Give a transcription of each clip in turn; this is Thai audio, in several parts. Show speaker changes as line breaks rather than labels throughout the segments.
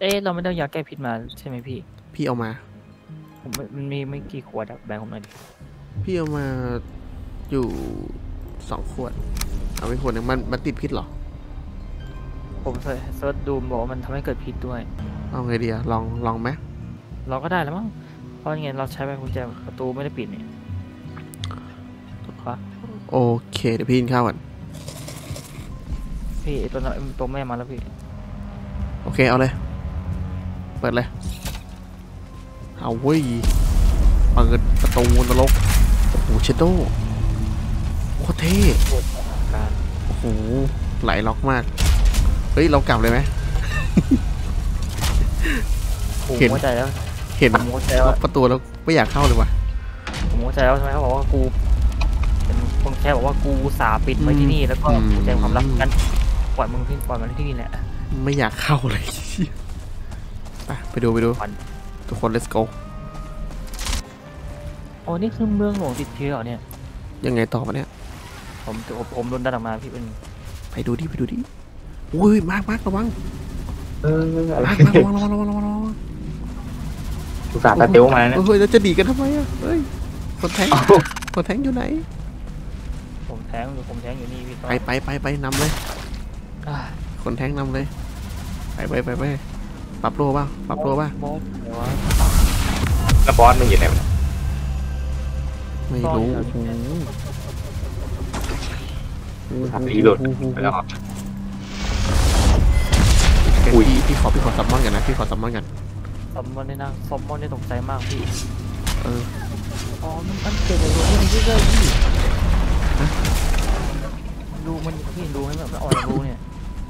เราไม่ได้ยาแก้พิษมาใช่ไหมพี่
พี่เอามา
มันมีไม่กี่ขวดแบ่งผมหน่อยดิ
พี่เอามาอยู่2 ขวดเอาไปขวดนึงมันติดพิษเหรอ
ผมเซิร์ชดูบอกว่ามันทำให้เกิดพิษด้วย
เอาไงดีอะลองไหม
เราก็ได้แล้วมั้งเพราะงั้นเราใช้กุญแจประตูไม่ได้ปิดเนี่ยถูกปะ
โอเคเดี๋ยวพี่กินข้าวก่อน
พี่ตัวแม่มาแล้วพี่
โอเคเอาเลยเปิดเลยเอาเว้ยเปิดประตูนรกโอ้โหเชโดโคตรเท่โอ้โหไหลล็อกมากเฮ้ยเรากลับเลยไหม
เห็นหัวใจแล้ว
เห็นล็อกประตูแล้วไม่อยากเข้าเลยว่ะ
ผมหัวใจแล้วใช่ไหมเขาบอกว่ากูเป็นคนแค่บอกว่ากูสาปิดไว้ที่นี่แล้วก็แจ้งความลับกันปล่อยมึงที่ปล่อยมันที่นี่แหละ
ไม่อยากเข้าเลยไปดูทุกคน let's go
โอ้นี่คือเมืองหลวงติดเชื้อเหรอเนี่ย
ยังไงต่อมาเนี่ย
ผมโดนดันออกมาพี่เป็น
ไปดูดิอุ้ยมากระวังระวัง
อุตส่าห์ตะเตียวมานะ
เฮ้ยเราจะดีกันทำไมอ่ะเฮ้ยคนแทงอยู่ไหน
ผมแทงอยู่นี่พี่
ไปนำเลยคนแทงนำเลยไปปรับโลป่ะ
แล้วบ
อสมันอยู่ไหน
ไม่รู้
รีโหลดแล้ว
อุ้ยพี่ขอซัมมอนกันนะซัมมอน
นี่นะซัมมอนนี่ตกใจมากพี่อ๋อมันเกิดอะไรขึ้นที่เลยพี่ดูมันพี่ดูให้มันอ่อนรู้เนี่ย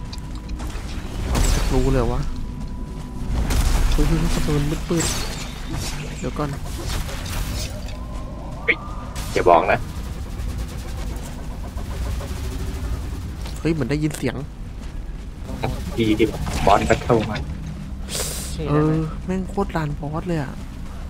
รู้เลยวะคือประตูมืดเดี๋ยวก่อน
อย่าบอกนะ
เฮ้ยเหมือนได้ยินเสียง
ที่บอสก็เข้ามา
แม่งโคตรลานบอสเลยอ่ะ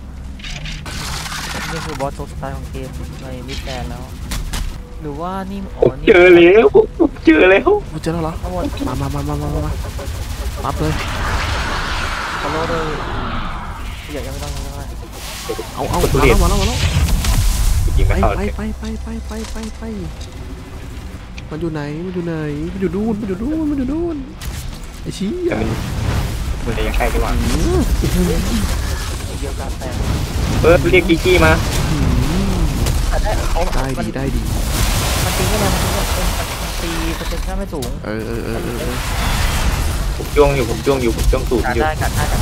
นี่คือบอสตัวสุดท้ายของเกมในมิดแลนด์แล้วหรือว่านี่
เจอแล้วเจอแล้ว
เหรอมาปั๊บเลย
ขอโทษเลยยังไม่ต้อง
เอามาแล้ว
ยิงไม่เข้า
ไปมันอยู่ไหนมันอยู่ดูนไอ้ชี้
มันยังใกล้ดีกว่า
เดียวกันแต่
เรียกกี้มา
ได้ดี
มันตีไม่ได้มันตีเปอร์เซ็นต์ไม่สูง
ผมจ้วงสูงอยู่
ได้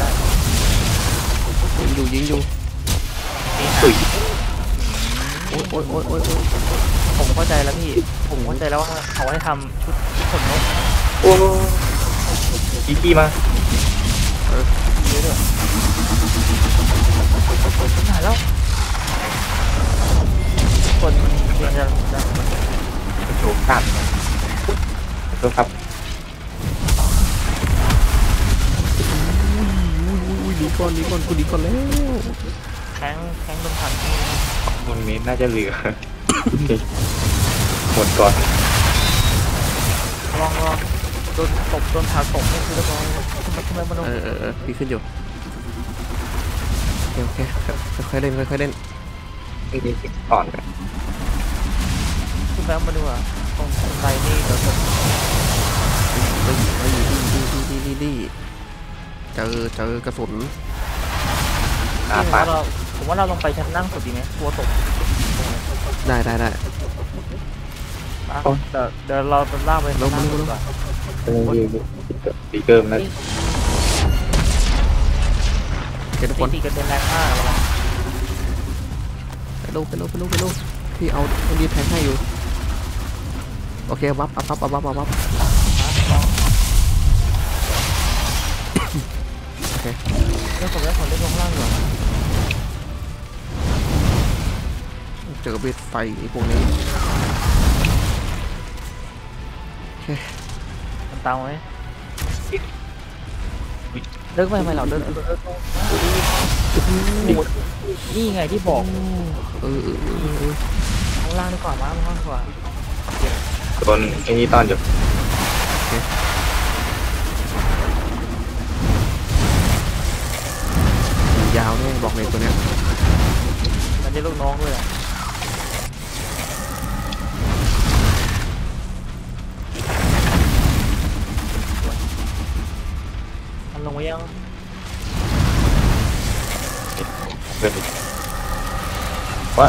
ยิงอยู่
ตุ๋ย
โอ้ย
ผมเข้าใจแล้วพี่ผมเข้าใจแล้วว่าเขาให้ทำชุดขนนก
โอ้กี้มา
เยอะเลยหายแล้วคนเพียงจะ
โชว์ข้ามครับ
ดีก่อนกูดีก่อนแล้ว
แข้งโดนผ่าน
บนเมตรน่าจะเหลือหมดก่อน
ลองโดนผ่าตกนี่คือแล้วก็ทำไมมัน
พี่ขึ้นอยู่โอเคค่อยเล่น
ก่อน
ขึ้นแล้วมาดูอ่ะตรงไกลนี่เดี๋ยว
เจอกระสุน
ผมว่าเราลงไปชั้นนั่งสุดดีไหมกลัวตก
ได้
เดี๋ยวเราลากไป
ลง
ตีเกิมนะ
ทุกคน
ตีกันเป็นแรงมาก
ไปลงพี่เอาอันนี้แทงให้อยู่โอเควับโอเค
เรื่องผมแล้วผมเล่นลงล่างอยู่
เจอเบ็ดไฟพวกนี้โอเค
มันตามไหมเลิกไปทำไมเราเลิกนี่ไงที่บอกข้างล่างดีกว่ามั้งข้างกว่า
โดนไอ้นี่ตอนอยู่
ยาวด้วยบอกเลยตัวเนี้ย
มันได้ลูกน้องด้วยอะมันลงมายัง
เพื่อนว่า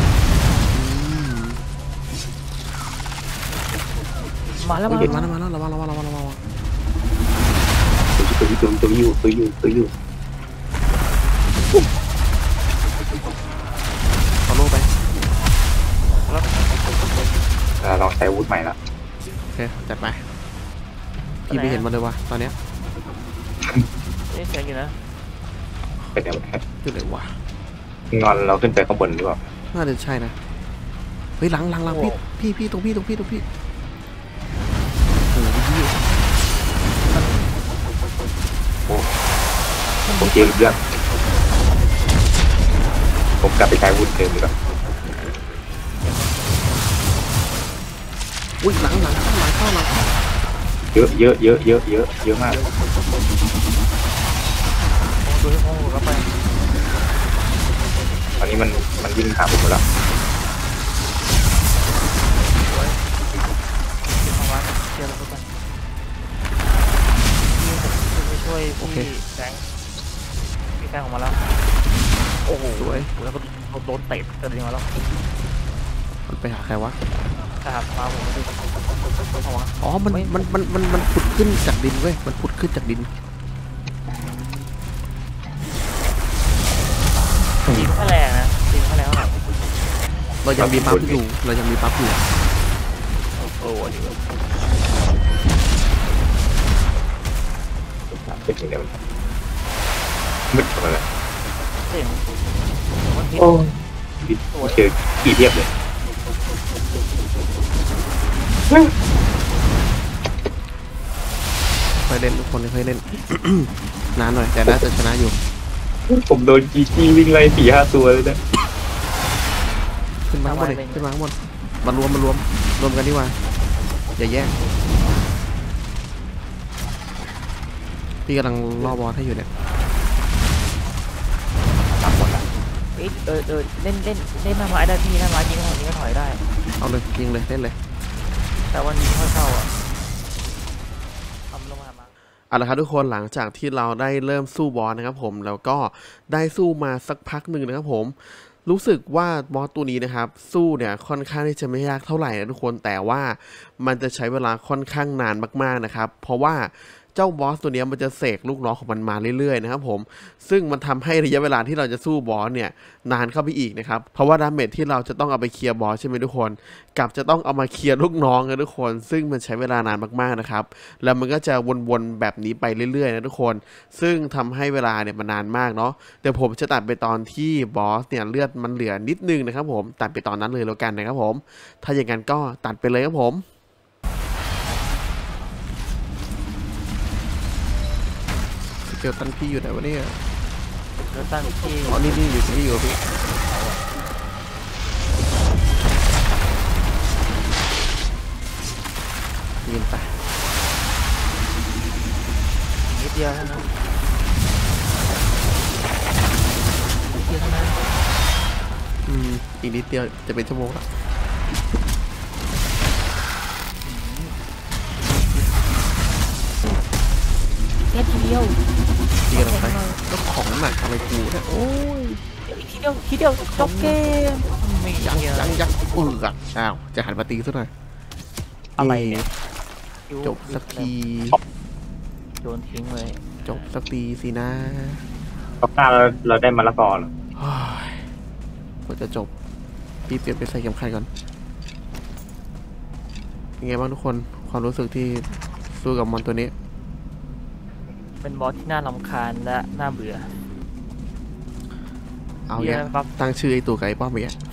มาแล้ว
มา
มา
แล้ว
แล้ว
มาแล้วระวังระวังระวังระวัง
ตัวอยู่
เอาโล่ไป
ลองใช้อาวุธใหม่ละ
โอเคจัดไปพี่ไม่เห็นมันเลยวะตอนเนี้ย
นี่เสียงอยู่นะ
เป็นยังไง
อยู่ไหนวะ
งอนเราขึ้นไปข้างบนหรือเปล่า
น่าจะใช่นะเฮ้ยหลังพี่ตรงพี่โอ้โหพี่
ผมเจอเรื่องผมกลับไปใช้อาวุธเดิมดีกว่า
อุ้ยหลังเข้า
เยอะมาก
ดูให้ห้องก็ไป
ตอนนี้มันวิ่งผ่านผมหมดแล้ว
เข้ามาเชียร์แล้วก็ไปไปช่วยพี่แสงพี่แสงออกมาแล้วโอ้โห
สวย
แล้วก็โดนเตะกระเด็นมาแล้ว
มันไปหาใครวะ
ถ้าหากมาผมก็ดูเข้ามา
อ๋อมันผุดขึ้นจากดินเว้ยมันผุดขึ้นจากดิน
ตีแค่แรงนะตีแค่แรงเท่าไหร่
เรายังมีปั๊บอยู่
โอ้ดี
เป็นยังไงมืดเข้ามาเลย
เจ๋งมันฮิต
โอ้เจอกี่เทียบเลย
เคยเล่นทุกคนเคยเล่น นานหน่อยแต่น่าจะชนะอยู่
ผมโดนจีวิ่งไล่4-5 ตัวเลยนะ
ขึ้นมาข้างบนเลยขึ้นมาข้างบนมารวมกันดีกว่าอย่าแยกพี่กำลังรอบอลให้อยู่เนี่ย
ตามหมดละ
เล่นหน้าไม้ได้พี่หน้าไม้ยิงก็ถอยได้
เอาเลยยิงเลยเล่นเลย
แต่วันนี้ค่อยเข้าอ่ะทำลงมา
เอาละครับทุกคนหลังจากที่เราได้เริ่มสู้บอสนะครับผมแล้วก็ได้สู้มาสักพักหนึ่งนะครับผมรู้สึกว่าบอสตัวนี้นะครับสู้เนี่ยค่อนข้างที่จะไม่ยากเท่าไหร่นะทุกคนแต่ว่ามันจะใช้เวลาค่อนข้างนานมากๆนะครับเพราะว่าเจ้าบอสตัวนี้มันจะเสกลูกน้องของมันมาเรื่อยๆนะครับผมซึ่งมันทำให้ระยะเวลาที่เราจะสู้บอสเนี่ยนานเข้าไปอีกนะครับเพราะว่าดาเมจที่เราจะต้องเอาไปเคลียร์บอสใช่ไหมทุกคนกับจะต้องเอามาเคลียร์ลูกน้องนะทุกคนซึ่งมันใช้เวลานานมากๆนะครับแล้วมันก็จะวนๆแบบนี้ไปเรื่อยๆนะทุกคนซึ่งทำให้เวลาเนี่ยมันนานมากเนาะเดี๋ยวผมจะตัดไปตอนที่บอสเนี่ยเลือดมันเหลือนิดนึงนะครับผมตัดไปตอนนั้นเลยแล้วกันนะครับผมถ้าอย่างนั้นก็ตัดไปเลยครับผมเกี่ยวตันพี่อยู่ไหนวะเนี่ย
แล้วตั้งที่
อ๋อนี่อยู่ที่นี่อยู่พี่ยิงไป
นิดเดียวเท่านั้นนิดเดียวเท่านั้น
อีกนิดเดียวจะเป็นชั่วโมงละ
แค่ทีเดียว
พี่กำลังไปแล้วของหนักอะไรกูเนี่ยโอ้ย
ทีเดียวจบเกมไม่
ยังอ้าวจะหันมาตีซะหน่อย
อะไรเนี่ย
จบสักที
โดนทิ้งเลย
จบสักทีสินะ
รอบหน้าเราได้มะละกอเหรอ
กว่าจะจบพี่เปลี่ยนไปใส่เข็มขัดก่อนยังไงบ้างทุกคนความรู้สึกที่สู้กับมอนตัวนี้
เป็นบอสที่น่ารำคาญและน่าเบื่อ
เอาแย่
ครับ
ตั้งชื่อไอตัวไก่ป้อมไปแย่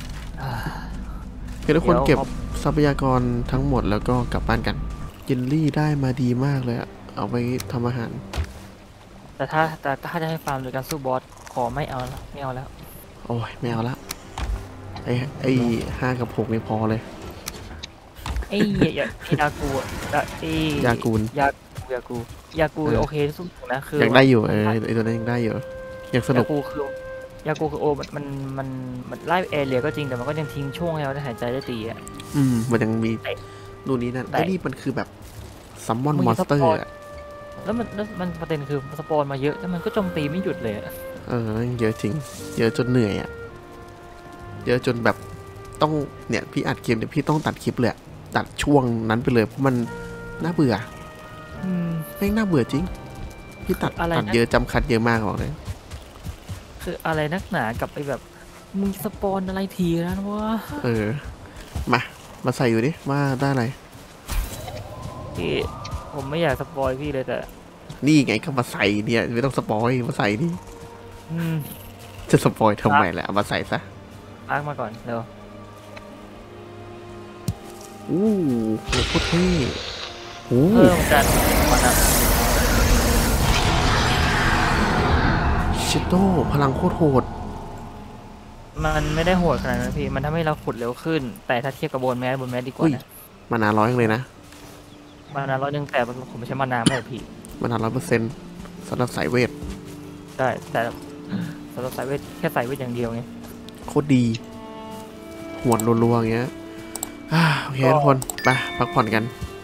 คือทุกคนเก็บทรัพยากรทั้งหมดแล้วก็กลับบ้านกันยินลี่ได้มาดีมากเลยอะเอาไปทำอาหาร
แต่ถ้าจะให้ฟาร์มโดยการสู้บอสขอไม่เอาแล้ว
โอ้ยไม่เอาละไอ5 กับ 6นี่พอเลย
ไอ้ยากู
ยากูล
โอเคสู้นะคือ
ยังได้อยู่ไอตัวนั้นยังได้อยู่ยังสนุก
ยากูคือโอมันไล่แอเรียก็จริงแต่มันก็ยังทิ้งช่วงให้เราได้หายใจได้ตีอ่ะ
มันยังมี
แต่
นู่นนี่นั่น
แต่
ไอ้นี่มันคือแบบซัมมอน
มึง
มอนสเตอ
สป
ร์
อย แล้วมันประเด็นคือสปอนมาเยอะแล้วมันก็โจมตีไม่หยุดเลยอะ
เยอะจริง เยอะจนเหนื่อยอะเยอะจนแบบต้องเนี่ยพี่อัดเกมเนี่ยพี่ต้องตัดคลิปเลยอะตัดช่วงนั้นไปเลยเพราะมันน่าเบื่อ
อืม
แม่งน่าเบื่อจริง พี่ตัด
อะไร
ตัด
นะ
เยอะจำคัดเยอะมากบอกเลย
คืออะไรนักหนากับไอ้แบบมึงสปอนอะไรทีแล้ววะ
มาใส่อยู่ดิว่าได้อะไร
พี่ผมไม่อยากสปอยพี่เลยแต่
นี่ไงก็มาใส่เนี่ยไม่ต้องสปอยมาใส่นี่
อืม
จะสปอยทำไมแหละเอามาใส่ซะ
พักมาก่อนเร็ว
อู้โหโคตรเท่โอ้
เพิ่มกันมันอะ
ชิโต้พลังโคตรโหด
มันไม่ได้โหดขนาดนั้นพี่มันทำให้เราขุดเร็วขึ้น แต่ถ้าเทียบกับโบนแมสดีกว่านะ
มานา100เลยนะ
มานา100แต่ผมไม่ใช่มานาไม่พี่
มานา100%สำหรับสายเวท
ใช่แต่สำหรับสายเวทแค่สายเวทอย่างเดียวไง
โคตรดีหวดรัวๆอย่างเงี้ยโอเคทุกคน ไปพักผ่อนกัน